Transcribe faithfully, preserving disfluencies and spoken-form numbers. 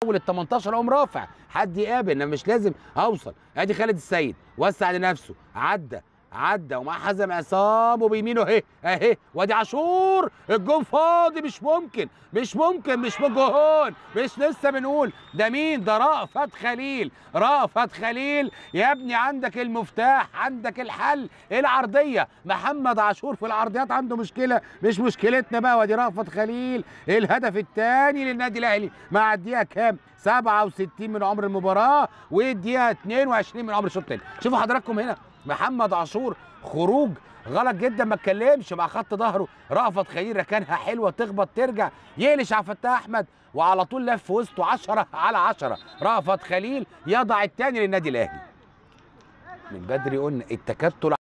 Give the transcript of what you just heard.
اول ال تمنتاشر اقوم رافع حد يقابل، انا مش لازم اوصل. ادي خالد السيد وسع لنفسه، عدى عدى ومع حزم عصام وبيمينه اهي اهي، وادي عاشور الجون فاضي. مش ممكن مش ممكن مش جون، مش لسه بنقول ده مين؟ ده رأفت خليل. رأفت خليل يا ابني، عندك المفتاح، عندك الحل. العرضيه محمد عاشور في العرضيات عنده مشكله، مش مشكلتنا بقى. وادي رأفت خليل الهدف الثاني للنادي الاهلي مع الدقيقه كام؟ سبعة وستين من عمر المباراه والدقيقه اتنين وعشرين من عمر الشوط الثاني. شوفوا حضراتكم هنا محمد عاشور خروج غلط جدا، ما اتكلمش مع خط ظهره. رأفت خليل ركنها حلوه، تخبط ترجع، يقلش على فتاح احمد وعلى طول لف وسطه عشرة على عشرة. رأفت خليل يضع الثاني للنادي الاهلي. من بدري قلنا التكتل